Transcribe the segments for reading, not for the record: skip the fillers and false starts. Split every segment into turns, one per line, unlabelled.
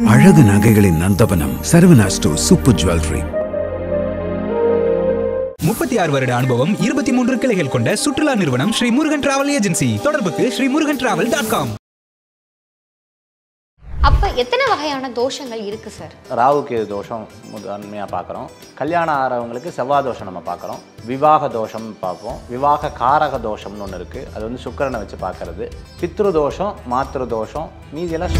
அழகு நகைகளின் நந்தவனம் Saravana stores super jewellery.
36 வருட அனுபவம், 23 கிளைகள் கொண்ட சுற்றுலா நிறுவனம் ஸ்ரீ முருகன் டிராவல் ஏஜென்சி. தொடர்புக்கு sreemurugantravel.com.
அப்ப எத்தனை வகையான தோஷங்கள் இருக்கு சார்?
ராகுக்கு தோஷம் முதன்மையாக பார்க்குறோம். கல்யாணம் ஆகிறவங்களுக்கு செவ்வாய் தோஷம் நம்ம பார்க்குறோம். விவாக தோஷம் பார்ப்போம். விவாக காரக தோஷம்னு ஒன்று இருக்குது. அது வந்து சுக்கிரனை வச்சு பார்க்கறது. பித்ரு தோஷம், மாத்ரு தோஷம், மீதியெல்லாம்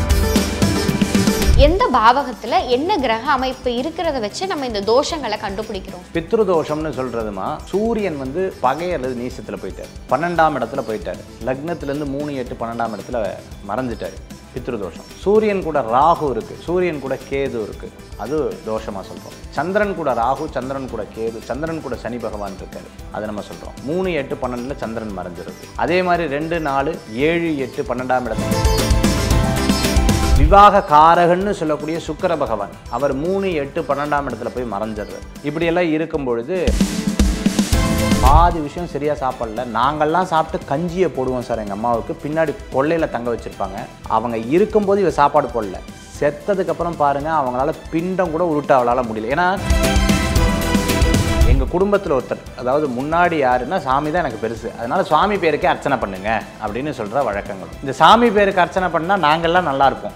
எந்த பாவகத்துல என்ன கிரக அமைப்பு இருக்கிறத வச்சு நம்ம இந்த தோஷங்களை கண்டுபிடிக்கிறோம்?
பித்ரு தோஷம்னு சொல்றதுமா, சூரியன் வந்து பகை அல்லது நீசத்தில் போயிட்டார், 12ஆம் இடத்துல போயிட்டார், லக்னத்திலேருந்து 3, 8, 12ஆம் இடத்துல மறைஞ்சிட்டார். பித்ரு தோஷம். சூரியன் கூட ராகு இருக்கு, சூரியன் கூட கேது இருக்கு, அது தோஷமா சொல்றோம். சந்திரன் கூட ராகு, சந்திரன் கூட கேது, சந்திரன் கூட சனி பகவான் இருக்காரு, அதை நம்ம சொல்றோம். 3, 8, 12ல சந்திரன் மறைஞ்சிருக்கு. அதே மாதிரி 2, 4, 7, 8, 12ஆம் இடத்துல விவாக காரகன்னு சொல்லக்கூடிய சுக்கிர பகவான், அவர் 3, 8, 12ஆம் இடத்துல போய் மறைஞ்சிடுறார். இப்படியெல்லாம் இருக்கும் பொழுது பாதி விஷயம் சரியாக சாப்பிடல. நாங்கள்லாம் சாப்பிட்டு கஞ்சியை போடுவோம் சார் எங்கள் அம்மாவுக்கு, பின்னாடி கொள்ளையில் தங்க வச்சுருப்பாங்க. அவங்க இருக்கும்போது இவ சாப்பாடு போடல, செத்ததுக்கப்புறம் பாருங்கள் அவங்களால பிண்டம் கூட உருட்ட அவளால் முடியல. ஏன்னா எங்கள் குடும்பத்தில் ஒருத்தர், அதாவது முன்னாடி யாருன்னா சாமி தான் எனக்கு பெருசு, அதனால் சுவாமி பேருக்கே அர்ச்சனை பண்ணுங்க அப்படின்னு சொல்கிற வழக்கங்களும். இந்த சாமி பேருக்கு அர்ச்சனை பண்ணால் நாங்கள்லாம் நல்லா இருப்போம்.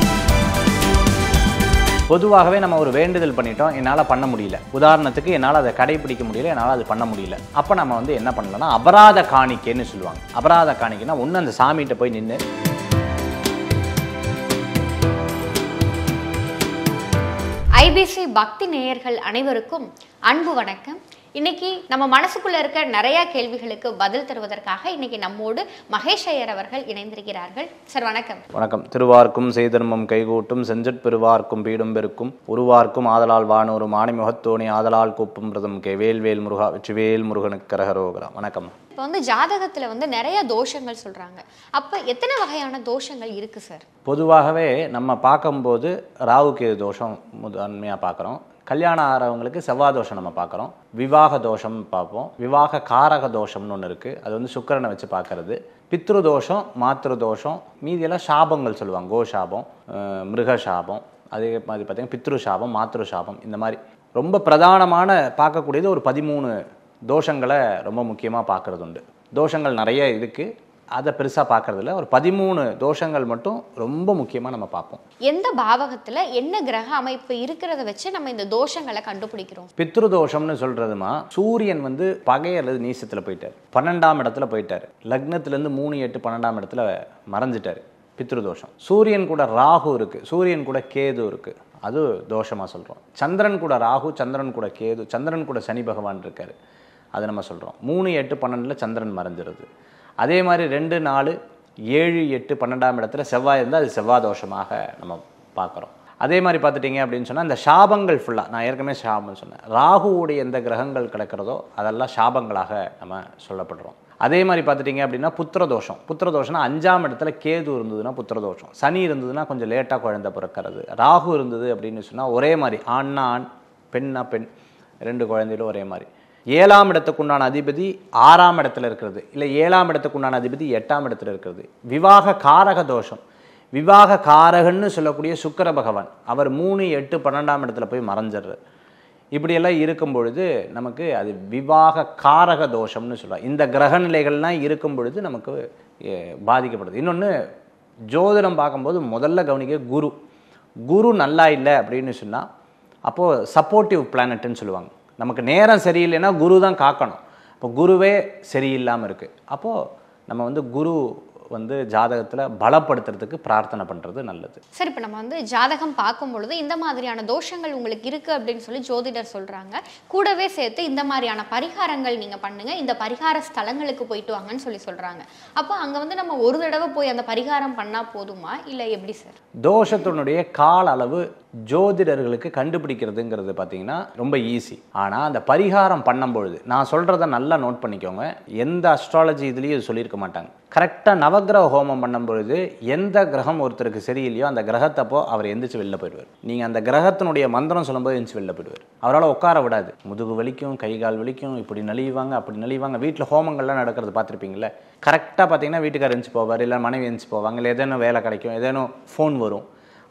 பொதுவாகவே நம்ம ஒரு வேண்டுதல் பண்ணிட்டோம், என்னால் பண்ண முடியல, உதாரணத்துக்கு என்னால் அதை கடைபிடிக்க முடியல, என்னால் அது பண்ண முடியல, அப்போ நம்ம வந்து என்ன பண்ணலாம்னா அபராத காணிக்கைன்னு சொல்லுவாங்க. அபராத காணிக்கைன்னா ஒன்று அந்த சாமிகிட்ட போய் நின்று
ஐபிசி பக்தி நேயர்கள் அனைவருக்கும் அன்பு வணக்கம். இன்னைக்கு நம்ம மனசுக்குள்ள இருக்க நிறைய கேள்விகளுக்கு பதில் தருவதற்காக இன்னைக்கு நம்மோடு மகேஷ் ஐயர் அவர்கள் இணைந்திருக்கிறார்கள். சார் வணக்கம்.
வணக்கம். திருவார்க்கும் செய்தர்மம் கைகூட்டும் செஞ்சற் பெருவார்க்கும் பீடும் பெருக்கும் உருவார்க்கும் ஆதலால் வானூரும் ஆணிமுகத்தோணி ஆதலால் கூப்பும் பிரதம் கே வேல்வேல் முருகா வெற்றிவேல் முருகனுக்கு கரகரோகரா. வணக்கம்.
இப்போ வந்து ஜாதகத்துல வந்து நிறைய தோஷங்கள் சொல்றாங்க. அப்ப எத்தனை வகையான தோஷங்கள் இருக்கு சார்?
பொதுவாகவே நம்ம பார்க்கும்போது ராகுக்கு தோஷம் முதன்மையாக பார்க்குறோம். கல்யாணம் ஆகிறவங்களுக்கு செவ்வாய் தோஷம் நம்ம பார்க்குறோம். விவாக தோஷம் பார்ப்போம். விவாக காரக தோஷம்னு ஒன்று இருக்குது, அது வந்து சுக்கிரனை வச்சு பார்க்கறது. பித்ரு தோஷம், மாத்ரு தோஷம், மீதியெல்லாம் சாபங்கள் சொல்லுவாங்க. கோஷாபம், மிருக சாபம், அதே மாதிரி பார்த்திங்கன்னா பித்ரு சாபம், மாத்ரு சாபம், இந்த மாதிரி ரொம்ப பிரதானமான பார்க்கக்கூடியது ஒரு 13 தோஷங்களை ரொம்ப முக்கியமாக பார்க்குறது உண்டு. தோஷங்கள் நிறைய இருக்குது, அதை பெருசாக பார்க்கறதில்ல. ஒரு 13 தோஷங்கள் மட்டும் ரொம்ப முக்கியமாக நம்ம பார்ப்போம்.
எந்த பாவகத்தில் என்ன கிரக அமைப்பு இருக்கிறத வச்சு நம்ம இந்த தோஷங்களை கண்டுபிடிக்கிறோம்?
பித்ரு தோஷம்னு சொல்கிறதுமா, சூரியன் வந்து பகை அல்லது நீசத்தில் போயிட்டார், 12ஆம் இடத்துல போயிட்டார், லக்னத்திலேருந்து 3, 8, 12ஆம் இடத்துல மறைஞ்சிட்டார். பித்ரு தோஷம். சூரியன் கூட ராகு இருக்குது, சூரியன் கூட கேது இருக்குது, அது தோஷமாக சொல்கிறோம். சந்திரன் கூட ராகு, சந்திரன் கூட கேது, சந்திரன் கூட சனி பகவான் இருக்கார், அது நம்ம சொல்கிறோம். 3, 8, 12ல் சந்திரன் மறைஞ்சிருது. அதே மாதிரி 2, 4, 7, 8, 12ஆம் இடத்துல செவ்வாய் இருந்தால் அது செவ்வாய் தோஷமாக நம்ம பார்க்குறோம். அதே மாதிரி பார்த்துட்டிங்க அப்படின்னு சொன்னால் இந்த சாபங்கள் ஃபுல்லாக, நான் ஏற்கனவே சாபம் சொன்னேன், ராகுவோடைய எந்த கிரகங்கள் கிடக்கிறதோ அதெல்லாம் சாபங்களாக நம்ம சொல்லப்படுறோம். அதே மாதிரி பார்த்துட்டிங்க அப்படின்னா புத்திரதோஷம். புத்திரதோஷம்னா 5ஆம் இடத்துல கேது இருந்ததுன்னா புத்திரதோஷம். சனி இருந்ததுன்னா கொஞ்சம் லேட்டாக குழந்தை பிறக்கிறது. ராகு இருந்தது அப்படின்னு சொன்னால் ஒரே மாதிரி, ஆண்னா ஆண், பெண்ணா பெண், 2 குழந்தைகளும் ஒரே மாதிரி. 7ஆம் இடத்துக்குண்டான அதிபதி 6ஆம் இடத்துல இருக்கிறது, இல்லை 7ஆம் இடத்துக்குண்டான அதிபதி 8ஆம் இடத்துல இருக்கிறது. விவாக காரக தோஷம். விவாக காரகன்னு சொல்லக்கூடிய சுக்கிர பகவான், அவர் 3, 8, 12ஆம் இடத்துல போய் மறைஞ்சிடுறார். இப்படியெல்லாம் இருக்கும் பொழுது நமக்கு அது விவாக காரக தோஷம்னு சொல்லுவாங்க. இந்த கிரக நிலைகள்லாம் இருக்கும் பொழுது நமக்கு பாதிக்கப்படுது. இன்னொன்று, ஜோதிடம் பார்க்கும்போது முதல்ல கவனிக்க குரு. குரு நல்லா இல்லை அப்படின்னு சொன்னால் அப்போது சப்போர்ட்டிவ் பிளானட்னு சொல்லுவாங்க. நமக்கு நேரம் சரியில்லைன்னா குரு தான் காக்கணும். இப்போ குருவே சரியில்லாமல் இருக்குது, அப்போது நம்ம வந்து குரு வந்து ஜாதகத்தில் பலப்படுத்துறதுக்கு பிரார்த்தனை பண்ணுறது நல்லது.
சரி, இப்போ நம்ம வந்து ஜாதகம் பார்க்கும் பொழுது இந்த மாதிரியான தோஷங்கள் உங்களுக்கு இருக்குது அப்படின்னு சொல்லி ஜோதிடர் சொல்கிறாங்க. கூடவே சேர்த்து இந்த மாதிரியான பரிகாரங்கள் நீங்கள் பண்ணுங்கள், இந்த பரிகார ஸ்தலங்களுக்கு போயிட்டு வாங்கன்னு சொல்லி சொல்கிறாங்க. அப்போ அங்கே வந்து நம்ம ஒரு தடவை போய் அந்த பரிகாரம் பண்ணால் போதுமா, இல்லை எப்படி சார்?
தோஷத்தினுடைய கால அளவு ஜோதிடர்களுக்கு கண்டுபிடிக்கிறதுங்கிறது பார்த்தீங்கன்னா ரொம்ப ஈஸி. ஆனால் அந்த பரிகாரம் பண்ணும்பொழுது நான் சொல்கிறத நல்லா நோட் பண்ணிக்கோங்க, எந்த அஸ்ட்ராலஜி இதுலேயும் இது சொல்லியிருக்க மாட்டாங்க. கரெக்டாக நவகிரக ஹோமம் பண்ணும்பொழுது எந்த கிரகம் ஒருத்தருக்கு சரியில்லையோ அந்த கிரகத்தப்போ அவர் எந்திரிச்சு வெளில போயிடுவார். நீங்கள் அந்த கிரகத்தினுடைய மந்திரம் சொல்லும்போது எந்திரிச்சு வெளில போயிடுவார். அவரால் உட்கார விடாது, முதுகு வலிக்கும், கை கால் வலிக்கும், இப்படி நலிவாங்க அப்படி நலிவாங்க. வீட்டில் ஹோமங்கள்லாம் நடக்கிறது பார்த்துருப்பீங்களே, கரெக்டாக பார்த்தீங்கன்னா வீட்டுக்காரர் எந்திரிச்சு போவார், இல்லை மனைவி எந்திரிச்சு போவாங்க, இல்லை ஏதேனும் வேலை கிடைக்கும், ஏதேனும் ஃபோன் வரும்,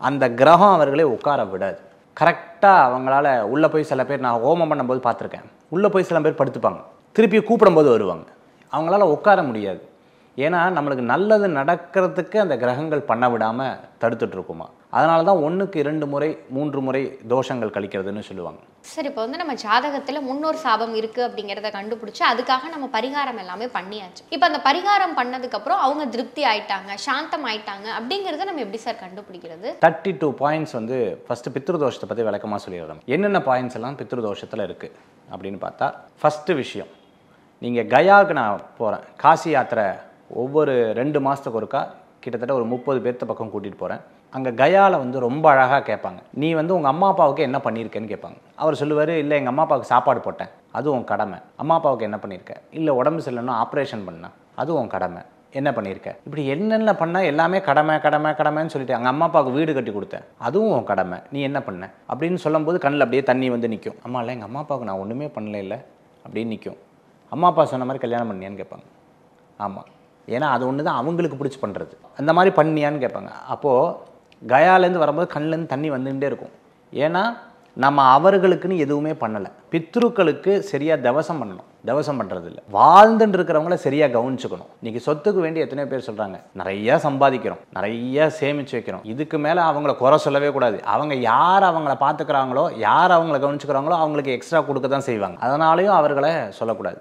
அந்த கிரகம் அவர்களை உட்கார விடாது. கரெக்டாக அவங்களால உள்ளே போய் சில பேர் நான் ஹோமம் பண்ணும்போது பார்த்துருக்கேன், உள்ளே போய் சில பேர் படுத்துப்பாங்க, திருப்பி கூப்பிடும்போது வருவாங்க. அவங்களால உட்கார முடியாது. ஏன்னா நம்மளுக்கு நல்லது நடக்கிறதுக்கு அந்த கிரகங்கள் பண்ண விடாமல் தடுத்துட்ருக்குமா. அதனால தான் 1க்கு 2 முறை 3 முறை தோஷங்கள் கழிக்கிறதுன்னு சொல்லுவாங்க.
சரி, இப்போ வந்து நம்ம ஜாதகத்தில் முன்னோர் சாபம் இருக்குது அப்படிங்கிறத கண்டுபிடிச்சி அதுக்காக நம்ம பரிகாரம் எல்லாமே பண்ணியாச்சு. இப்போ அந்த பரிகாரம் பண்ணதுக்கப்புறம் அவங்க திருப்தி ஆயிட்டாங்க, சாந்தம் ஆயிட்டாங்க அப்படிங்கிறத நம்ம எப்படி சார் கண்டுபிடிக்கிறது?
32 பாயிண்ட்ஸ் வந்து ஃபஸ்ட்டு பித்ருதோஷத்தை பற்றி விளக்கமாக சொல்லிடுறோம். என்னென்ன பாயிண்ட்ஸ் எல்லாம் பித்ருதோஷத்தில் இருக்குது அப்படின்னு பார்த்தா, ஃபஸ்ட்டு விஷயம், நீங்கள் கயாவுக்கு நான் போகிறேன், காசி யாத்திரை ஒவ்வொரு 2 மாதத்துக்கு ஒருக்கா கிட்டத்தட்ட ஒரு 30 பேர்த்த பக்கம் கூட்டிகிட்டு போகிறேன். அங்கே கயாவில் வந்து ரொம்ப அழகாக கேட்பாங்க, நீ வந்து உங்கள் அம்மா அப்பாவுக்கு என்ன பண்ணியிருக்கேன்னு கேட்பாங்க. அவர் சொல்லுவார், இல்லை எங்கள் அம்மா அப்பாவுக்கு சாப்பாடு போட்டேன், அது உன் கடமை. அம்மா அப்பாவுக்கு என்ன பண்ணியிருக்க? இல்லை உடம்பு சரியில்லைன்னா ஆப்ரேஷன் பண்ணேன், அது உன் கடமை. என்ன பண்ணியிருக்க? இப்படி என்னென்ன பண்ணால் எல்லாமே கடமை கடமை கடமைன்னு சொல்லிட்டு, அங்கே அம்மா அப்பாவுக்கு வீடு கட்டி கொடுத்தேன், அதுவும் உன் கடமை. நீ என்ன பண்ண அப்படின்னு சொல்லும்போது கண்ணில் அப்படியே தண்ணி வந்து நிற்கும். அம்மா இல்லை எங்கள் அம்மா அப்பாவுக்கு நான் ஒன்றுமே பண்ணல இல்லை அப்படின்னு நிற்கும். அம்மா அப்பா சொன்ன மாதிரி கல்யாணம் பண்ணியான்னு கேட்பாங்க. ஆமாம், ஏன்னா அது ஒன்று தான் அவங்களுக்கு பிடிச்சி பண்ணுறது. அந்த மாதிரி பண்ணியான்னு கேட்பாங்க. அப்போது கயாலேருந்து வரும்போது கண்ணிலேருந்து தண்ணி வந்துகிட்டே இருக்கும். ஏன்னா நம்ம அவர்களுக்குன்னு எதுவுமே பண்ணலை. பித்ருக்களுக்கு சரியாக தவசம் பண்ணணும், தவசம் பண்ணுறது இல்லை. வாழ்ந்துட்டு இருக்கிறவங்கள சரியாக கவனிச்சுக்கணும். இன்றைக்கி சொத்துக்கு வேண்டி எத்தனையோ பேர் சொல்கிறாங்க, நிறையா சம்பாதிக்கிறோம், நிறையா சேமித்து வைக்கிறோம், இதுக்கு மேலே அவங்கள குறை சொல்லவே கூடாது. அவங்க யார் அவங்கள பார்த்துக்கிறாங்களோ, யார் அவங்கள கவனிச்சுக்கிறாங்களோ அவங்களுக்கு எக்ஸ்ட்ரா கொடுக்க தான் செய்வாங்க. அதனாலேயும் அவர்களை சொல்லக்கூடாது.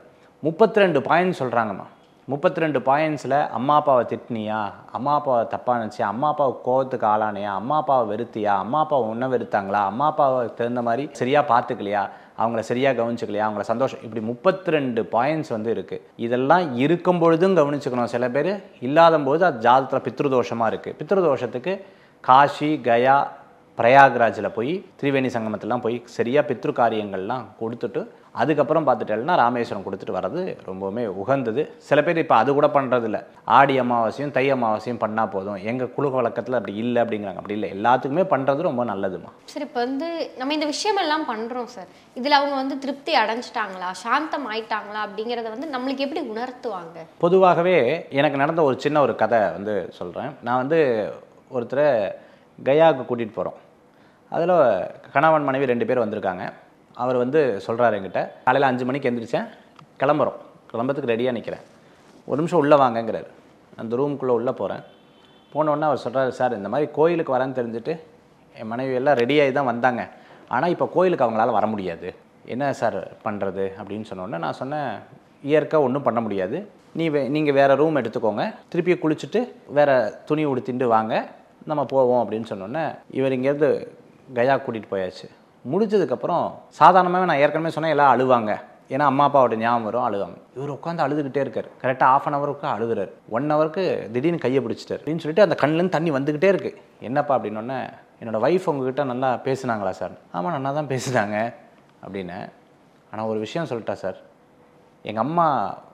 32 பாயிண்ட் சொல்கிறாங்கம்மா. 32 பாயிண்ட்ஸில் அம்மா அப்பாவை திட்டினியா, அம்மா அப்பாவை தப்பாக நினச்சியா, அம்மா அப்பாவை கோவத்துக்கு ஆளானியா, அம்மா அப்பாவை வெறுத்தியா, அம்மா அப்பாவை உன்ன வெறுத்தாங்களா, அம்மா அப்பாவை தகுந்த மாதிரி சரியாக பார்த்துக்கலையா, அவங்கள சரியாக கவனிச்சுக்கலையா, அவங்கள சந்தோஷம், இப்படி 32 பாயிண்ட்ஸ் வந்து இருக்குது. இதெல்லாம் இருக்கும் பொழுதும் கவனிச்சுக்கணும். சில பேர் இல்லாத போது அது ஜாதகத்தில் பித்ருதோஷமாக இருக்குது. பித்ருதோஷத்துக்கு காஷி, கயா, பிரயாக்ராஜில் போய் திரிவேணி சங்கமத்திலாம் போய் சரியாக பித்ரு காரியங்கள்லாம் கொடுத்துட்டு அதுக்கப்புறம் பார்த்துட்டேன்னா ராமேஸ்வரம் கொடுத்துட்டு வர்றது ரொம்பவுமே உகந்தது. சில பேர் இப்போ அது கூட பண்ணுறதில்ல, ஆடி அமாவாசையும் தை அமாவாசையும் பண்ணால் போதும், எங்கள் குழு வழக்கத்தில் அப்படி இல்லை அப்படிங்கிறாங்க. அப்படி இல்லை, எல்லாத்துக்குமே பண்ணுறது ரொம்ப நல்லதுமா.
சரி, இப்போ வந்து நம்ம இந்த விஷயமெல்லாம் பண்ணுறோம் சார், இதில் அவங்க வந்து திருப்தி அடைஞ்சிட்டாங்களா, சாந்தம் ஆயிட்டாங்களா அப்படிங்கிறத வந்து நம்மளுக்கு எப்படி உணர்த்துவாங்க? பொதுவாகவே
எனக்கு நடந்த ஒரு சின்ன ஒரு கதை வந்து சொல்கிறேன். நான் வந்து ஒருத்தரை கயாவுக்கு கூட்டிகிட்டு போகிறோம். அதில் கணவன் மனைவி 2 பேர் வந்திருக்காங்க. அவர் வந்து சொல்கிறாரு என்கிட்ட, காலையில் 5 மணிக்கு எழுந்திரிச்சேன், கிளம்புறோம், கிளம்புறதுக்கு ரெடியாக நிற்கிறேன், ஒரு நிமிஷம் உள்ளே வாங்கங்கிறார். அந்த ரூமுக்குள்ளே உள்ளே போகிறேன். போனோடனே அவர் சொல்கிறாரு, சார் இந்த மாதிரி கோயிலுக்கு வரேன்னு தெரிஞ்சுட்டு என் மனைவி எல்லாம் ரெடியாகி தான் வந்தாங்க, ஆனால் இப்போ கோயிலுக்கு அவங்களால வர முடியாது, என்ன சார் பண்ணுறது அப்படின்னு சொன்னோடனே நான் சொன்னேன், இயற்கை ஒன்றும் பண்ண முடியாது, நீங்கள் வேறு ரூம் எடுத்துக்கோங்க, திருப்பி குளிச்சுட்டு வேறு துணி உடுத்திட்டு வாங்க, நம்ம போவோம் அப்படின்னு சொன்னோன்னே இவர் இங்கேருந்து கயா கூட்டிகிட்டு போயாச்சு. முடிஞ்சதுக்கப்புறம் சாதாரணமாகவே நான் ஏற்கனவே சொன்னேன் எல்லாம் அழுவாங்க, ஏன்னா அம்மா அப்பாவோட ஞாபகம் வரும், அழுவாங்க. இவர் உட்காந்து அழுதுகிட்டே இருக்கார். கரெக்டாக 1/2 ஹவருக்கு அழுகுறாரு. 1 ஹவருக்கு திடீர்னு கையை பிடிச்சிட்டார் அப்படின்னு சொல்லிட்டு அந்த கண்ணிலேருந்து தண்ணி வந்துக்கிட்டே இருக்குது. என்னப்பா அப்படின்னோடனே, என்னோடய ஒய்ஃப் உங்ககிட்ட நல்லா பேசுனாங்களா சார்? ஆமாம் நல்லா தான் பேசுனாங்க அப்படின்னு. ஆனால் ஒரு விஷயம் சொல்லிட்டா சார், எங்கள் அம்மா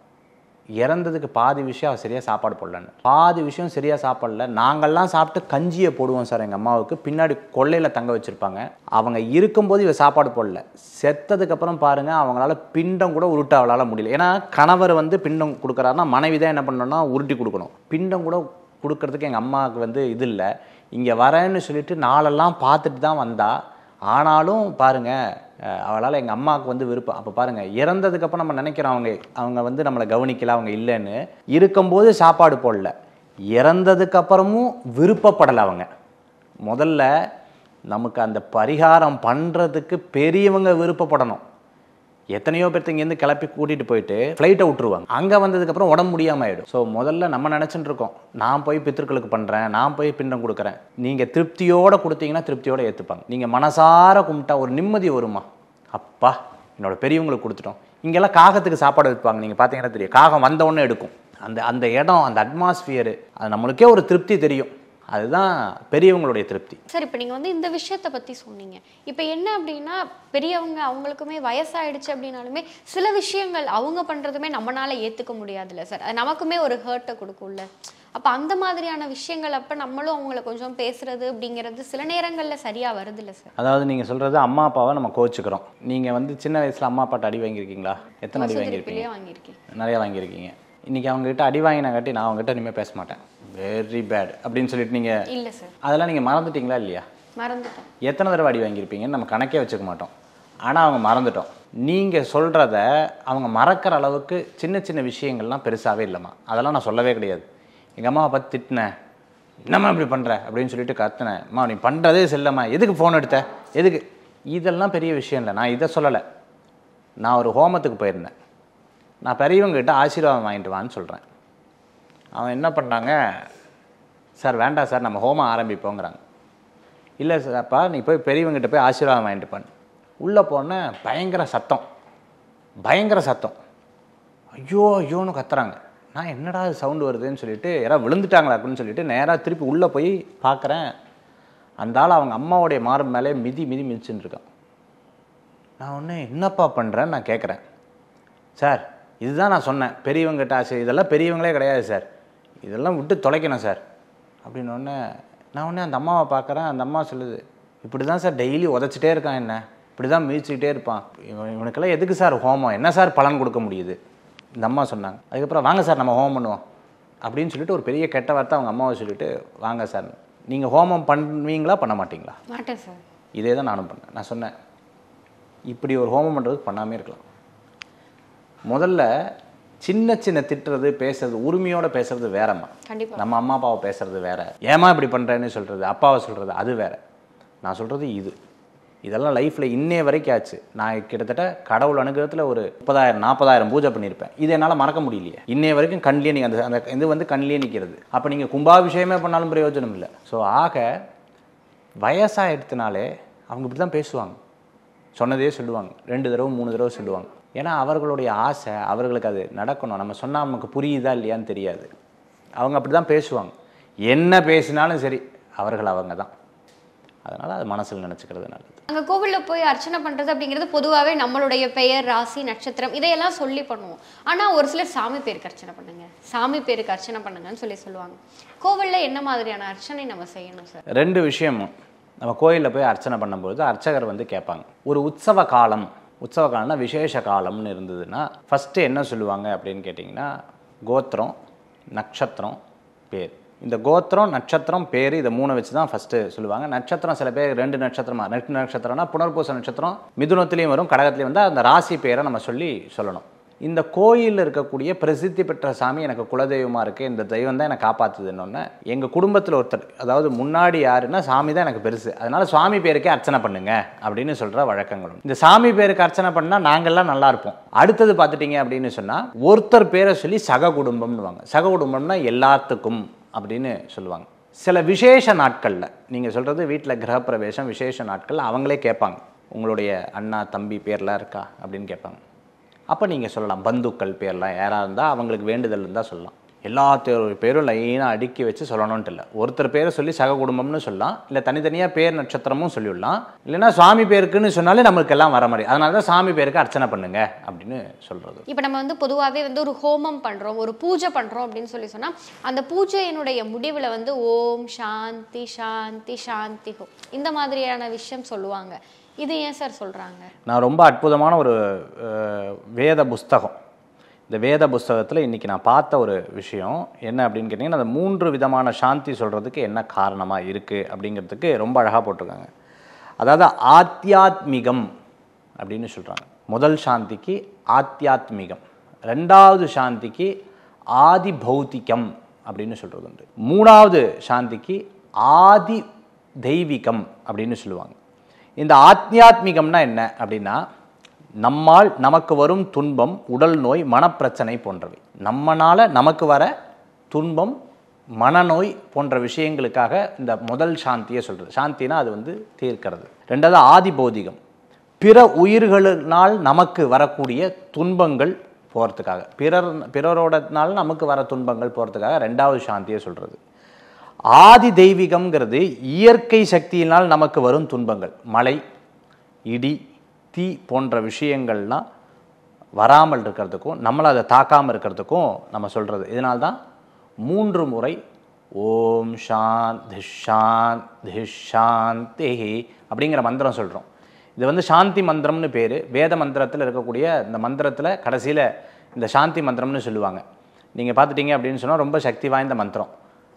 இறந்ததுக்கு பாதி விஷயம் அவள் சரியாக சாப்பாடு போடலன்னு, பாதி விஷயம் சரியாக சாப்பிடல. நாங்கள்லாம் சாப்பிட்டு கஞ்சியை போடுவோம் சார் எங்கள் அம்மாவுக்கு, பின்னாடி கொள்ளையில் தங்க வச்சுருப்பாங்க. அவங்க இருக்கும்போது இவ சாப்பாடு போடல, செத்ததுக்கப்புறம் பாருங்கள் அவங்களால பிண்டம் கூட உருட்ட அவளால் முடியல. ஏன்னா கணவர் வந்து பிண்டம் கொடுக்குறாருன்னா மனைவி தான் என்ன பண்ணணும்னா உருட்டி கொடுக்கணும். பிண்டம் கூட கொடுக்கறதுக்கு எங்கள் அம்மாவுக்கு வந்து இது இல்லை. இங்கே வரேன்னு சொல்லிட்டு நாளெல்லாம் பார்த்துட்டு தான் வந்தா. ஆனாலும் பாருங்கள் அவளால் எங்கள் அம்மாவுக்கு வந்து விருப்பம். அப்போ பாருங்கள், இறந்ததுக்கப்புறம் நம்ம நினைக்கிறோம் அவங்க வந்து நம்மளை கவனிக்கல, அவங்க இல்லைன்னு. இருக்கும்போது சாப்பாடு போடல, இறந்ததுக்கப்புறமும் விருப்பப்படலை அவங்க. முதல்ல நமக்கு அந்த பரிகாரம் பண்ணுறதுக்கு பெரியவங்க விருப்பப்படணும். எத்தனையோ பேர்த்து இங்கேருந்து கிளப்பி கூட்டிகிட்டு போயிட்டு ஃப்ளைட்டை விட்டுருவாங்க. அங்கே வந்ததுக்கப்புறம் உடம்பு முடியாமல் ஆகிடும். ஸோ முதல்ல நம்ம நினச்சிட்டு இருக்கோம், நான் போய் பித்திருக்களுக்கு பண்ணுறேன், நான் போய் பிண்டம் கொடுக்குறேன். நீங்கள் திருப்தியோடு கொடுத்தீங்கன்னா திருப்தியோடு ஏற்றுப்பாங்க. நீங்கள் மனசார கும்பிட்டா ஒரு நிம்மதி வருமா, அப்பா என்னோட பெரியவங்களுக்கு கொடுத்துட்டோம். இங்கெல்லாம் காகத்துக்கு சாப்பாடு வைப்பாங்க, நீங்கள் பார்த்தீங்கன்னா தெரியும், காகம் வந்த உடனே எடுக்கும். அந்த இடம், அந்த அட்மாஸ்பியரு, அது நம்மளுக்கே ஒரு திருப்தி தெரியும். அதுதான் பெரியவங்களுடைய திருப்தி.
சார், இப்போ நீங்கள் வந்து இந்த விஷயத்தை பற்றி சொன்னீங்க. இப்போ என்ன அப்படின்னா, பெரியவங்க அவங்களுக்குமே வயசாயிடுச்சு அப்படின்னாலுமே சில விஷயங்கள் அவங்க பண்ணுறதுமே நம்மளால ஏற்றுக்க முடியாதுல்ல சார், அது நமக்குமே ஒரு ஹர்ட்டை கொடுக்கும்ல. அப்போ அந்த மாதிரியான விஷயங்கள் அப்போ நம்மளும் அவங்கள கொஞ்சம் பேசுறது அப்படிங்கிறது சில நேரங்களில் சரியாக வருது இல்லை சார்?
அதாவது நீங்கள் சொல்கிறது அம்மா அப்பாவை நம்ம கோச்சிக்கிறோம். நீங்கள் வந்து சின்ன வயசில் அம்மா அப்பாட்ட அடி வாங்கியிருக்கீங்களா? எத்தனை அடி வாங்கியிருக்கீங்க?
வாங்கியிருக்கேன்,
நிறையா வாங்கியிருக்கீங்க. இன்றைக்கி அவங்ககிட்ட அடி வாங்கினாங்காட்டி நான் அவங்ககிட்ட இனிமேல் பேச மாட்டேன். வெரி பேட் அப்படின்னு சொல்லிட்டு நீங்கள்
இல்லை சார்.
அதெல்லாம் நீங்கள் மறந்துட்டீங்களா இல்லையா?
மறந்துட்டோம். எத்தனை
தடவை அடி வாங்கியிருப்பீங்கன்னு நம்ம கணக்கே வச்சுக்க மாட்டோம். ஆனால் அவங்க மறந்துட்டோம். நீங்கள் சொல்கிறத அவங்க மறக்கிற அளவுக்கு சின்ன சின்ன விஷயங்கள்லாம் பெருசாகவே இல்லைம்மா. அதெல்லாம் நான் சொல்லவே கிடையாது. எங்கள் அம்மாவை பார்த்து திட்டினேன், என்னம்மா இப்படி பண்ணுற அப்படின்னு சொல்லிட்டு கத்துனேன். அம்மா நீ பண்ணுறதே செல்லம்மா, எதுக்கு ஃபோன் எடுத்த, எதுக்கு, இதெல்லாம் பெரிய விஷயம் இல்லை. நான் இதை சொல்லலை. நான் ஒரு ஹோமத்துக்கு போயிருந்தேன். நான் பெரியவங்ககிட்ட ஆசீர்வாதம் வாங்கிட்டு வான்னு சொல்கிறேன். அவன் என்ன பண்ணாங்க, சார் வேண்டாம் சார் நம்ம ஹோமம் ஆரம்பிப்போங்கிறாங்க. இல்லை சார் அப்பா நீ போய் பெரியவங்ககிட்ட போய் ஆசீர்வாதம் வாங்கிட்டு பண்ணு. உள்ளே போனேன், பயங்கர சத்தம், பயங்கர சத்தம், ஐயோ ஐயோன்னு கத்துறாங்க. நான் என்னடா சவுண்டு வருதுன்னு சொல்லிட்டு யாராவது விழுந்துட்டாங்களா அப்படின்னு சொல்லிட்டு நேராக திருப்பி உள்ளே போய் பார்க்குறேன். அந்த ஆள் அவங்க அம்மாவுடைய மார்பு மேலே மிதிச்சுன்னு இருக்கான். நான் ஒன்று என்னப்பா பண்ணுறேன்னு நான் கேட்குறேன். சார் இதுதான் நான் சொன்னேன், பெரியவங்ககிட்ட ஆசை, இதெல்லாம் பெரியவங்களே கிடையாது சார், இதெல்லாம் விட்டு தொலைக்கணும் சார் அப்படின்னு ஒன்று. நான் ஒன்று அந்த அம்மாவை பார்க்குறேன். அந்த அம்மா சொல்லுது, இப்படி தான் சார் டெய்லி உதச்சிட்டே இருக்கான், என்ன இப்படி தான் மிதிச்சுக்கிட்டே இருப்பான், இவனுக்கெல்லாம் எதுக்கு சார் ஹோமம், என்ன சார் பலன் கொடுக்க முடியுது, இந்த அம்மா சொன்னாங்க. அதுக்கப்புறம் வாங்க சார் நம்ம ஹோமம் பண்ணுவோம் அப்படின்னு சொல்லிட்டு ஒரு பெரிய கெட்ட வார்த்தை அவங்க அம்மாவை சொல்லிட்டு வாங்க சார். நீங்கள் ஹோமம் பண்ணுவீங்களா பண்ண மாட்டிங்களா?
மாட்டேன் சார். இதே
தான் நானும் பண்ணேன். நான் சொன்னேன், இப்படி ஒரு ஹோமம் பண்ணுறதுக்கு பண்ணாமே இருக்கலாம். முதல்ல சின்ன சின்ன திட்டுறது பேசுறது, உரிமையோடு பேசுறது வேறம்மா. நம்ம அம்மா அப்பாவை பேசுறது வேற, ஏமா இப்படி பண்ணுறேன்னு சொல்கிறது, அப்பாவை சொல்கிறது அது வேற. நான் சொல்கிறது இதெல்லாம் லைஃப்பில் இன்னே வரைக்கும் ஆச்சு. நான் கிட்டத்தட்ட கடவுள் அனுகிரகத்தில் ஒரு 30,000-40,000 பூஜை பண்ணியிருப்பேன். இது என்னால் மறக்க முடியலையே. இன்னே வரைக்கும் கண்ணிலே நீங்கள் அந்த இது வந்து கண்ணிலே நிற்கிறது. அப்போ நீங்கள் கும்பாபிஷேகமே பண்ணாலும் பிரயோஜனம் இல்லை. ஸோ ஆக வயசாகிடுத்தினாலே அவங்க இப்படி தான் பேசுவாங்க, சொன்னதே சொல்லுவாங்க, 2 தடவை 3 தடவை சொல்லுவாங்க. ஏன்னா அவர்களுடைய ஆசை, அவர்களுக்கு அது நடக்கணும். நம்ம சொன்னால் நமக்கு புரியுதா இல்லையான்னு தெரியாது. அவங்க அப்படி தான் பேசுவாங்க. என்ன பேசினாலும் சரி அவர்கள் அவங்க தான். அதனால் அது மனசில் நினச்சிக்கிறது நல்லது.
அங்கே கோவிலில் போய் அர்ச்சனை பண்ணுறது அப்படிங்கிறது பொதுவாகவே நம்மளுடைய பெயர், ராசி, நட்சத்திரம் இதையெல்லாம் சொல்லி பண்ணுவோம். ஆனால் ஒரு சிலர் சாமி பேருக்கு அர்ச்சனை பண்ணுங்க, சாமி பேருக்கு அர்ச்சனை பண்ணுங்கன்னு சொல்லுவாங்க. கோவிலில் என்ன மாதிரியான அர்ச்சனை நம்ம செய்யணும் சார்?
2 விஷயமும். நம்ம கோயிலில் போய் அர்ச்சனை பண்ணும்போது அர்ச்சகர் வந்து கேட்பாங்க, ஒரு உற்சவ காலம்னா விசேஷ காலம்னு இருந்ததுன்னா ஃபஸ்ட்டு என்ன சொல்லுவாங்க அப்படின்னு கேட்டிங்கன்னா, கோத்திரம், நட்சத்திரம், பேர். இந்த கோத்திரம், நட்சத்திரம், பேர் இதை 3 வச்சு தான் ஃபஸ்ட்டு சொல்லுவாங்க. நட்சத்திரம் சில பேர் 2 நட்சத்திரமாக, 2 நட்சத்திரம்னா புனர்பூச நட்சத்திரம் மிதுனத்துலேயும் வரும், கடகத்துலேயும் வந்து அந்த ராசி பேரை நம்ம சொல்லணும். இந்த கோயிலில் இருக்கக்கூடிய பிரசித்தி பெற்ற சாமி எனக்கு குலதெய்வமாக இருக்குது, இந்த தெய்வம் தான் எனக்கு காப்பாற்றுதுன்னு எங்கள் குடும்பத்தில் ஒருத்தர், அதாவது முன்னாடி யாருன்னா சாமி தான் எனக்கு பெருசு, அதனால் சுவாமி பேருக்கே அர்ச்சனை பண்ணுங்க அப்படின்னு சொல்கிற வழக்கங்களும். இந்த சாமி பேருக்கு அர்ச்சனை பண்ணால் நாங்கள்லாம் நல்லா இருப்போம். அடுத்தது பார்த்துட்டிங்க அப்படின்னு சொன்னால் ஒருத்தர் பேரை சொல்லி சக குடும்பம்னுவாங்க. சக குடும்பம்னா எல்லாத்துக்கும் அப்படின்னு சொல்லுவாங்க. சில விசேஷ நாட்களில் நீங்கள் சொல்கிறது வீட்டில் கிரகப்பிரவேசம் விசேஷ நாட்கள் அவங்களே கேட்பாங்க, உங்களுடைய அண்ணா தம்பி பேர்லாம் இருக்கா அப்படின்னு கேட்பாங்க. அப்போ நீங்கள் சொல்லலாம், பந்துக்கள் பேர்லாம் யாராக இருந்தால் அவங்களுக்கு வேண்டுதல் இருந்தால் சொல்லலாம். எல்லாத்தோட பேரும் லைனாக அடுக்கி வச்சு சொல்லணுன்ட்டு இல்லை. ஒருத்தர் பேரை சொல்லி சக குடும்பம்னு சொல்லலாம், இல்லை தனித்தனியாக பேர் நட்சத்திரமும் சொல்லிவிடலாம். இல்லைன்னா சுவாமி பேருக்குன்னு சொன்னாலே நமக்கு எல்லாம் வர மாதிரி. அதனால தான் சாமி பேருக்கு அர்ச்சனை பண்ணுங்க அப்படின்னு சொல்கிறது.
இப்போ நம்ம வந்து பொதுவாகவே வந்து ஒரு ஹோமம் பண்ணுறோம், ஒரு பூஜை பண்ணுறோம் அப்படின்னு சொன்னால் அந்த பூஜையினுடைய முடிவில் வந்து ஓம் சாந்தி சாந்தி சாந்தி ஹோ இந்த மாதிரியான விஷயம் சொல்லுவாங்க. இது ஏன் சார் சொல்கிறாங்க?
நான் ரொம்ப அற்புதமான ஒரு வேத புஸ்தகம், இந்த வேத புஸ்தகத்தில் இன்றைக்கி நான் பார்த்த ஒரு விஷயம் என்ன அப்படின்னு கேட்டிங்கன்னா, அந்த 3 விதமான சாந்தி சொல்கிறதுக்கு என்ன காரணமாக இருக்குது அப்படிங்கிறதுக்கு ரொம்ப அழகாக போட்டிருக்காங்க. அதாவது ஆத்தியாத்மிகம் அப்படின்னு சொல்கிறாங்க. முதல் சாந்திக்கு ஆத்தியாத்மிகம், 2வது சாந்திக்கு ஆதி பௌத்திகம் அப்படின்னு சொல்கிறது உண்டு, 3வது சாந்திக்கு ஆதி தெய்வீகம் அப்படின்னு சொல்லுவாங்க. இந்த ஆத்தியாத்மிகம்னா என்ன அப்படின்னா, நம்மால் நமக்கு வரும் துன்பம், உடல் நோய், மனப்பிரச்சனை போன்றவை, நம்மளால் நமக்கு வர துன்பம், மனநோய் போன்ற விஷயங்களுக்காக இந்த முதல் சாந்தியை சொல்கிறது. சாந்தினா அது வந்து தீர்க்கிறது. 2வது ஆதி பௌதிகம், பிற உயிர்களினால் நமக்கு வரக்கூடிய துன்பங்கள் போகிறதுக்காக, பிறரோடனால நமக்கு வர துன்பங்கள் போகிறதுக்காக 2வது சாந்தியை சொல்கிறது. ஆதி தெய்வீகம்ங்கிறது இயற்கை சக்தியினால் நமக்கு வரும் துன்பங்கள், மழை, இடி, தீ போன்ற விஷயங்கள்லாம் வராமல் இருக்கிறதுக்கும் நம்மளை அதை தாக்காமல் இருக்கிறதுக்கும் நம்ம சொல்கிறது. இதனால்தான் 3 முறை ஓம் சாந்தி சாந்தி சாந்தி அப்படிங்கிற மந்திரம் சொல்கிறோம். இது வந்து சாந்தி மந்திரம்னு பேர். வேத மந்திரத்தில் இருக்கக்கூடிய இந்த மந்திரத்தில் கடைசியில் இந்த சாந்தி மந்திரம்னு சொல்லுவாங்க. நீங்கள் பார்த்துட்டிங்க அப்படின்னு சொன்னால் ரொம்ப சக்தி வாய்ந்த மந்திரம்.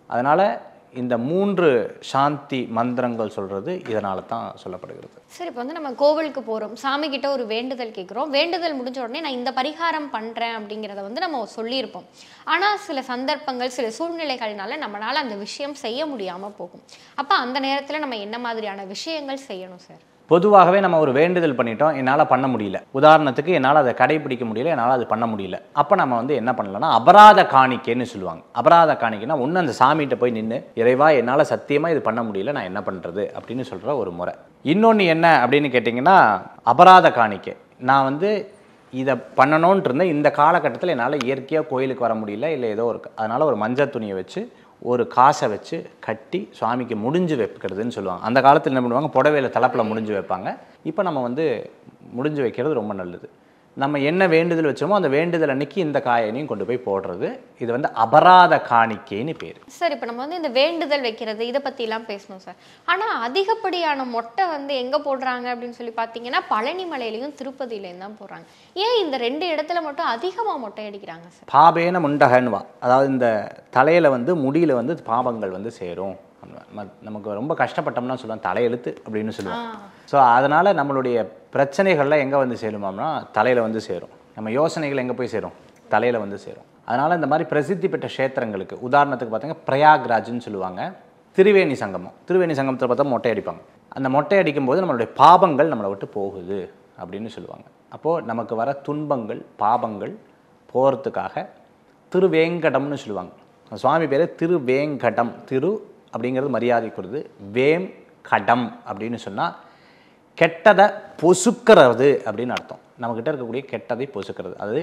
அதனால் இந்த 3 சாந்தி மந்திரங்கள் சொல்கிறது இதனால தான் சொல்லப்படுகிறது.
சரி, இப்போ வந்து நம்ம கோவிலுக்கு போகிறோம், சாமி கிட்ட ஒரு வேண்டுதல் கேட்குறோம், வேண்டுதல் முடிஞ்ச உடனே நான் இந்த பரிகாரம் பண்ணுறேன் அப்படிங்கிறத வந்து நம்ம சொல்லியிருப்போம். ஆனால் சில சந்தர்ப்பங்கள், சில சூழ்நிலைகள்னால நம்மளால் அந்த விஷயம் செய்ய முடியாமல் போகும். அப்போ அந்த நேரத்தில் நம்ம என்ன மாதிரியான விஷயங்கள் செய்யணும் சார்?
பொதுவாகவே நம்ம ஒரு வேண்டுதல் பண்ணிட்டோம், என்னால் பண்ண முடியல, உதாரணத்துக்கு என்னால் அதை கடைபிடிக்க முடியல, என்னால் அது பண்ண முடியல, அப்போ நம்ம வந்து என்ன பண்ணலாம்னா அபராத காணிக்கைன்னு சொல்லுவாங்க. அபராத காணிக்கைன்னா ஒன்று அந்த சாமிகிட்ட போய் நின்று, இறைவா என்னால் சத்தியமாக இது பண்ண முடியல, நான் என்ன பண்ணுறது அப்படின்னு சொல்கிற ஒரு முறை. இன்னொன்று என்ன அப்படின்னு கேட்டிங்கன்னா, அபராத காணிக்கை. நான் வந்து இதை பண்ணணுன்ட்டு இருந்தேன், இந்த காலகட்டத்தில் என்னால் இயற்கையாக கோயிலுக்கு வர முடியல, இல்லை ஏதோ ஒரு அதனால் ஒரு மஞ்சள் துணியை வச்சு ஒரு காசை வச்சு கட்டி சுவாமிக்கு முடிஞ்சு வைக்கிறதுன்னு சொல்லுவாங்க. அந்த காலத்தில் என்ன பண்ணுவாங்க, புடவையில் தலைப்பில் முடிஞ்சு வைப்பாங்க. இப்போ நம்ம வந்து முடிஞ்சு வைக்கிறது ரொம்ப நல்லது. நம்ம என்ன வேண்டுதல் வச்சோமோ அந்த வேண்டுதல் அன்னைக்கு இந்த காயினையும் கொண்டு போய் போடுறது. இது வந்து அபராத காணிக்கைன்னு பேர்.
சார், இப்போ நம்ம வந்து இந்த வேண்டுதல் வைக்கிறது இதை பற்றிலாம் பேசணும் சார். ஆனால் அதிகப்படியான மொட்டை வந்து எங்கே போடுறாங்க அப்படின்னு சொல்லி பார்த்தீங்கன்னா பழனி மலையிலையும் திருப்பதியிலையும் தான் போடுறாங்க. ஏன் இந்த 2 இடத்துல மட்டும் அதிகமாக மொட்டை அடிக்கிறாங்க சார்?
பாபேன முண்டகன்வா, அதாவது இந்த தலையில் வந்து முடியில் வந்து பாபங்கள் வந்து சேரும். நமக்கு ரொம்ப கஷ்டப்பட்டோம்னா சொல்லுவாங்க தலையெழுத்து அப்படின்னு சொல்லுவாங்க. ஸோ அதனால் நம்மளுடைய பிரச்சனைகள்லாம் எங்கே வந்து சேருமாம்னா தலையில் வந்து சேரும். நம்ம யோசனைகள் எங்கே போய் சேரும், தலையில் வந்து சேரும். அதனால் இந்த மாதிரி பிரசித்தி பெற்ற க்ஷேத்திரங்களுக்கு, உதாரணத்துக்கு பார்த்தீங்கன்னா பிரயாக்ராஜ்னு சொல்லுவாங்க, திரிவேணி சங்கமம். திரிவேணி சங்கமத்தில் பார்த்தா மொட்டை அடிப்பாங்க. அந்த மொட்டை அடிக்கும்போது நம்மளுடைய பாபங்கள் நம்மளை விட்டு போகுது அப்படின்னு சொல்லுவாங்க. அப்போது நமக்கு வர துன்பங்கள் பாபங்கள் போகிறதுக்காக திருவேங்கடம்னு சொல்லுவாங்க. சுவாமி பேர் திருவேங்கடம். திரு அப்படிங்கிறது மரியாதைக்குறது, வேம் கடம் அப்படின்னு சொன்னால் கெட்டதை பொசுக்கிறது அப்படின்னு அர்த்தம். நம்மக்கிட்ட இருக்கக்கூடிய கெட்டதை பொசுக்கிறது. அது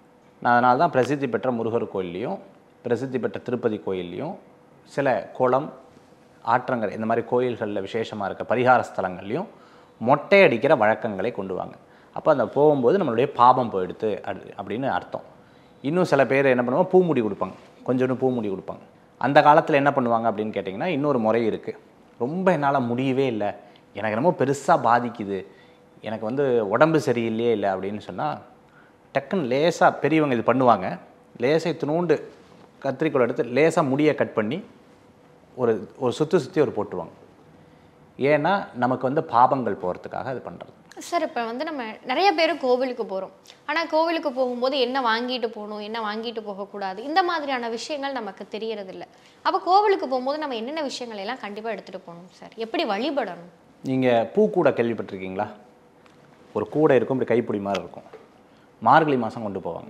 அதனால தான் பிரசித்தி பெற்ற முருகர் கோயில்லையும் பிரசித்தி பெற்ற திருப்பதி கோயில்லையும் சில குளம் ஆற்றங்கரை இந்த மாதிரி கோயில்களில் விசேஷமாக இருக்க பரிகார ஸ்தலங்கள்லையும் மொட்டை அடிக்கிற வழக்கங்களை கொண்டு வாங்க. அப்போ அந்த போகும்போது நம்மளுடைய பாபம் போயிடுத்து அப்படின்னு அர்த்தம். இன்னும் சில பேர் என்ன பண்ணுவாங்க, பூமுடி கொடுப்பாங்க, கொஞ்சோண்டு பூமுடி கொடுப்பாங்க. அந்த காலத்தில் என்ன பண்ணுவாங்க அப்படின்னு கேட்டிங்கன்னா இன்னொரு முறை இருக்குது. ரொம்ப என்னால் முடியவே இல்லை, எனக்கு ரொம்ப பெருசாக பாதிக்குது, எனக்கு வந்து உடம்பு சரியில்லையே இல்லை அப்படின்னு சொன்னால் டக்குன்னு லேசாக பெரியவங்க இது பண்ணுவாங்க. லேசாக இத்தினோண்டு கத்திரிக்கோள் எடுத்து லேசாக முடியை கட் பண்ணி ஒரு சுற்றி ஒரு போட்டுருவாங்க. ஏன்னா நமக்கு வந்து பாபங்கள் போகிறதுக்காக அது பண்ணுறது.
சார், இப்போ வந்து நம்ம நிறைய பேர் கோவிலுக்கு போகிறோம், ஆனால் கோவிலுக்கு போகும்போது என்ன வாங்கிட்டு போகணும், என்ன வாங்கிட்டு போகக்கூடாது, இந்த மாதிரியான விஷயங்கள் நமக்கு தெரியறதில்ல. அப்போ கோவிலுக்கு போகும்போது நம்ம என்னென்ன விஷயங்கள் எல்லாம் கண்டிப்பாக எடுத்துகிட்டு போகணும் சார்? எப்படி வழிபடணும்?
நீங்கள் பூக்கூடை கேள்விப்பட்டிருக்கீங்களா? ஒரு கூடை இருக்கும், இப்படி கைப்பிடி மாதிரி இருக்கும், மார்கழி மாதம் கொண்டு போவாங்க.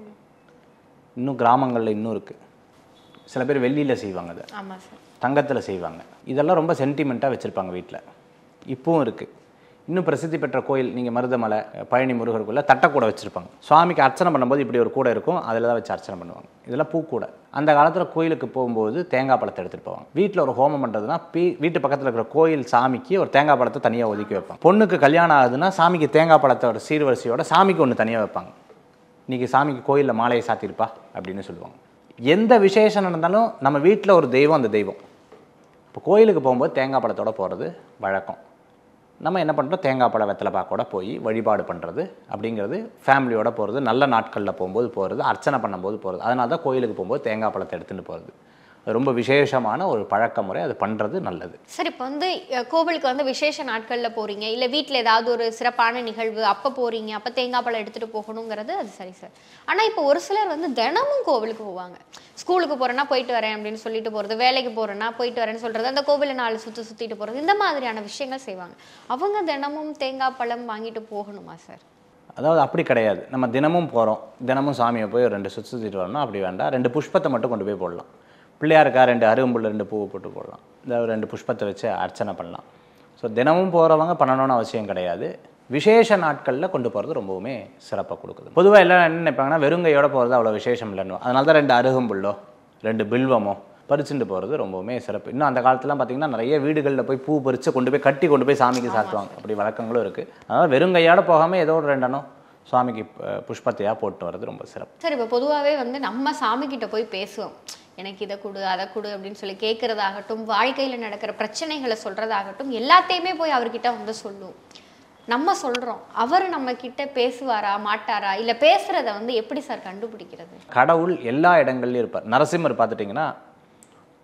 இன்னும் கிராமங்களில் இன்னும் இருக்குது. சில பேர் வெள்ளியில் செய்வாங்க, அதை
ஆமாம் சார்,
தங்கத்தில் செய்வாங்க. இதெல்லாம் ரொம்ப சென்டிமெண்ட்டாக வச்சுருப்பாங்க வீட்டில். இப்போவும் இருக்குது. இன்னும் பிரசித்தி பெற்ற கோயில் நீங்கள் மருதமலை பழனி முருகர் கோயிலில் தட்டைக்கூடை வச்சுருப்பாங்க. சுவாமிக்கு அர்ச்சனை பண்ணும்போது இப்படி ஒரு கூடை இருக்கும், அதில் தான் வச்சு அர்ச்சனை பண்ணுவாங்க. இதெல்லாம் பூக்கூடை. அந்த காலத்தில் கோயிலுக்கு போகும்போது தேங்காய் பழத்தை எடுத்துகிட்டு போவாங்க. வீட்டில் ஒரு ஹோமம் பண்ணுறதுனா வீட்டு பக்கத்தில் இருக்கிற கோயில் சாமிக்கு ஒரு தேங்காய் பழத்தை தனியாக ஒதுக்கி வைப்பாங்க. பொண்ணுக்கு கல்யாணம் ஆகுதுன்னா சாமிக்கு தேங்காய் பழத்தோட சீர்வரிசையோட சாமிக்கு ஒன்று தனியாக வைப்பாங்க. இன்றைக்கி சாமிக்கு கோயிலில் மாலையை சாத்திருப்பா அப்படின்னு சொல்லுவாங்க. எந்த விசேஷம் நடந்தாலும் நம்ம வீட்டில் ஒரு தெய்வம், அந்த தெய்வம். இப்போ கோயிலுக்கு போகும்போது தேங்காய் பழத்தோடு போகிறது வழக்கம். நம்ம என்ன பண்ணுறோம், தேங்காய் பழ வெத்தலை பாக்கோட போய் வழிபாடு பண்ணுறது அப்படிங்கிறது ஃபேமிலியோடு போகிறது, நல்ல நாட்களில் போகும்போது போகிறது, அர்ச்சனை பண்ணும்போது போகிறது. அதனால தான் கோயிலுக்கு போகும்போது தேங்காய் பழத்தை எடுத்துகிட்டு போகிறது ரொம்ப விசேஷமான ஒரு பழக்க முறை. அது பண்ணுறது நல்லது.
சார், இப்போ வந்து கோவிலுக்கு வந்து விசேஷ நாட்களில் போகிறீங்க, இல்லை வீட்டில் ஏதாவது ஒரு சிறப்பான நிகழ்வு அப்போ போகிறீங்க, அப்போ தேங்காய் பழம் எடுத்துகிட்டு போகணுங்கிறது அது சரி சார். ஆனால் இப்போ ஒரு சிலர் வந்து தினமும் கோவிலுக்கு போவாங்க. ஸ்கூலுக்கு போகிறேன்னா போயிட்டு வரேன் அப்படின்னு சொல்லிட்டு போகிறது, வேலைக்கு போகிறேன்னா போயிட்டு வரேன்னு சொல்கிறது, அந்த கோவிலில் 4 சுற்றிட்டு போகிறது, இந்த மாதிரியான விஷயங்கள் செய்வாங்க. அவங்க தினமும் தேங்காய் பழம் வாங்கிட்டு போகணுமா சார்?
அதாவது அப்படி கிடையாது. நம்ம தினமும் போகிறோம், தினமும் சாமியை போய் 2 சுற்றிட்டு வரணும் அப்படி வேண்டாம். 2 புஷ்பத்தை மட்டும் கொண்டு போய் போடலாம். பிள்ளையாருக்கா 2 அருகம்புல் 2 பூவை போட்டு போடலாம், இந்த 2 புஷ்பத்தை வச்சு அர்ச்சனை பண்ணலாம். ஸோ தினமும் போகிறவங்க பண்ணணும்னு அவசியம் கிடையாது. விசேஷ நாட்களில் கொண்டு போகிறது ரொம்பவுமே சிறப்பாக கொடுக்குது. பொதுவாக எல்லாம் என்ன நினைப்பாங்கன்னா வெறுங்கையோடு போகிறது அவ்வளோ விசேஷம் இல்லைன்னு. அதனால தான் 2 அருகம்புல்லோ 2 பில்வமோ பறிச்சுட்டு போகிறது ரொம்பவுமே சிறப்பு. இன்னும் அந்த காலத்துலாம் பார்த்திங்கன்னா நிறைய வீடுகளில் போய் பூ பறித்து கொண்டு போய் சாமிக்கு சாத்துவாங்க. அப்படி வழக்கங்களும் இருக்குது. அதனால் வெறுங்கையோடு போகாமல் ஏதோ ஒரு 2 சுவாமிக்கு புஷ்பத்தையாக போட்டு வர்றது ரொம்ப சிறப்பு.
சார், இப்போ பொதுவாகவே வந்து நம்ம சாமிக்கிட்ட போய் பேசுவோம், எனக்கு இதை கொடு அதை கொடு அப்படின்னு சொல்லி கேட்குறதாகட்டும், வாழ்க்கையில் நடக்கிற பிரச்சனைகளை சொல்கிறதாகட்டும், எல்லாத்தையுமே போய் அவர்கிட்ட வந்து சொல்லுவோம். நம்ம சொல்கிறோம், அவர் நம்ம கிட்ட பேசுவாரா மாட்டாரா, இல்லை பேசுகிறத வந்து எப்படி சார் கண்டுபிடிக்கிறது?
கடவுள் எல்லா இடங்கள்லையும் இருப்பார். நரசிம்மர் பார்த்துட்டிங்கன்னா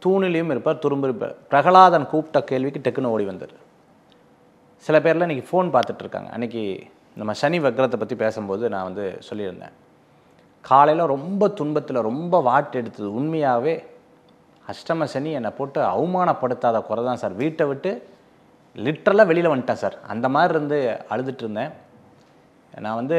தூணிலையும் இருப்பார், துரும்பு இருப்பார். பிரகலாதன் கூப்பிட்ட கேள்விக்கு டக்குன்னு ஓடி வந்தார். சில பேர்லாம் இன்றைக்கி ஃபோன் பார்த்துட்ருக்காங்க. அன்றைக்கி நம்ம சனி வக்ரத்தை பற்றி பேசும்போது நான் வந்து சொல்லியிருந்தேன், காலையில் ரொம்ப துன்பத்தில் ரொம்ப வாட்டு எடுத்தது உண்மையாகவே அஷ்டம சனி என்னை போட்டு அவமானப்படுத்தாத குறை தான் சார். வீட்டை விட்டு லிட்ரலாக வெளியில் வந்துட்டேன் சார். அந்த மாதிரி இருந்து அழுதுட்டு இருந்தேன். நான் வந்து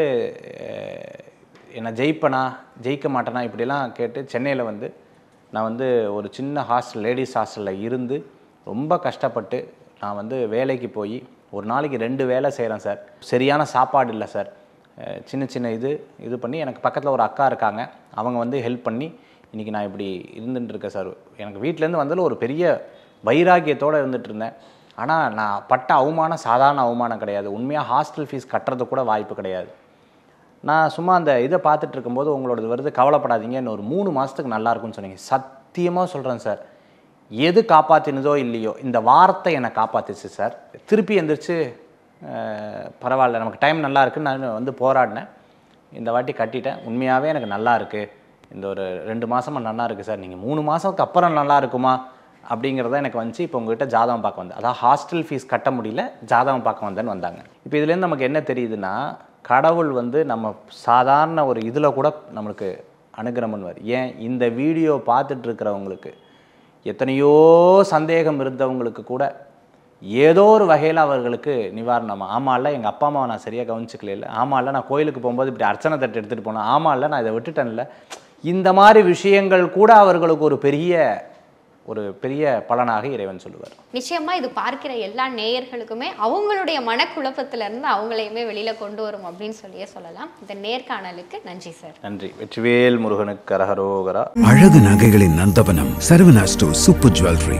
என்னை ஜெயிப்பேனா ஜெயிக்க மாட்டேனா இப்படிலாம் கேட்டு சென்னையில் வந்து நான் வந்து ஒரு சின்ன ஹாஸ்டல், லேடிஸ் ஹாஸ்டலில் இருந்து ரொம்ப கஷ்டப்பட்டு நான் வந்து வேலைக்கு போய் ஒரு நாளைக்கு 2 வேலை செய்கிறேன் சார். சரியான சாப்பாடு இல்லை சார். சின்ன சின்ன இது பண்ணி எனக்கு பக்கத்தில் ஒரு அக்கா இருக்காங்க, அவங்க வந்து ஹெல்ப் பண்ணி இன்றைக்கி நான் இப்படி இருந்துட்டுருக்கேன் சார். எனக்கு வீட்டிலேருந்து வந்தாலும் ஒரு பெரிய வைராக்கியத்தோடு இருந்துகிட்டு இருந்தேன். ஆனால் நான் பட்ட அவமானம் சாதாரண அவமானம் கிடையாது. உண்மையாக ஹாஸ்டல் ஃபீஸ் கட்டுறது கூட வாய்ப்பு கிடையாது. நான் சும்மா அந்த இதை பார்த்துட்டு இருக்கும்போது உங்களோடது வருது, கவலைப்படாதீங்க, இன்னும் ஒரு 3 மாதத்துக்கு நல்லாயிருக்குன்னு சொன்னீங்க. சத்தியமாக சொல்கிறேன் சார், எது காப்பாற்றினதோ இல்லையோ இந்த வார்த்தை என்னை காப்பாற்றிச்சு சார். திருப்பி எந்திரிச்சு பரவாயில்ல, நமக்கு டைம் நல்லா இருக்குன்னு நான் வந்து போராடினேன். இந்த வாட்டி கட்டிட்டேன். உண்மையாகவே எனக்கு நல்லா இருக்குது. இந்த ஒரு 2 மாதமாக நல்லா இருக்குது சார். நீங்கள் 3 மாதத்துக்கு அப்புறம் நல்லா இருக்குமா அப்படிங்கிறத எனக்கு வந்துச்சு. இப்போ உங்கள்கிட்ட ஜாதகம் பார்க்க வந்தேன். அதான் ஹாஸ்டல் ஃபீஸ் கட்ட முடியல, ஜாதகம் பார்க்க வந்தேன்னு வந்தாங்க. இப்போ இதுலேருந்து நமக்கு என்ன தெரியுதுன்னா, கடவுள் வந்து நம்ம சாதாரண ஒரு இதில் கூட நம்மளுக்கு அனுகிரகம் பண்ணுவார். ஏன் இந்த வீடியோ பார்த்துட்டு இருக்கிறவங்களுக்கு எத்தனையோ சந்தேகம் இருந்தவங்களுக்கு கூட ஏதோ ஒரு வகையில் அவர்களுக்கு நிவாரணமாக, ஆமாம்ல எங்கள் அப்பா அம்மாவை நான் சரியாக கவனிச்சிக்கல, ஆமாம்ல நான் கோயிலுக்கு போகும்போது இப்படி அர்ச்சனை தட்டு எடுத்துகிட்டு போனேன், ஆமாம்ல நான் இதை விட்டுட்டேன்ல, இந்த மாதிரி விஷயங்கள் கூட அவர்களுக்கு ஒரு பெரிய பலனாக இறைவன் சொல்லுவார்.
நிச்சயமா இது பார்க்கிற எல்லா நேயர்களுக்குமே அவங்களுடைய மனக்குழப்பத்திலிருந்து அவங்களையுமே வெளியில கொண்டு வரும் அப்படின்னு சொல்லியே சொல்லலாம். இந்த நேர்காணலுக்கு நன்றி சார்.
நன்றி. வெற்றிவேல் முருகனுக்கு கரகரோகரா.
அழகு நகைகளின் நந்தவனம் சரவணா ஸ்டோர் சூப்பர் ஜுவல்லரி.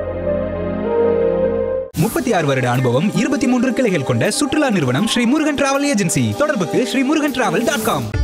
36 வருட அனுபவம், 23 கிளைகள் கொண்ட சுற்றுலா நிறுவனம் ஸ்ரீ முருகன் டிராவல் ஏஜென்சி. தொடர்புக்கு ஸ்ரீமுருகன்டிராவல்.com.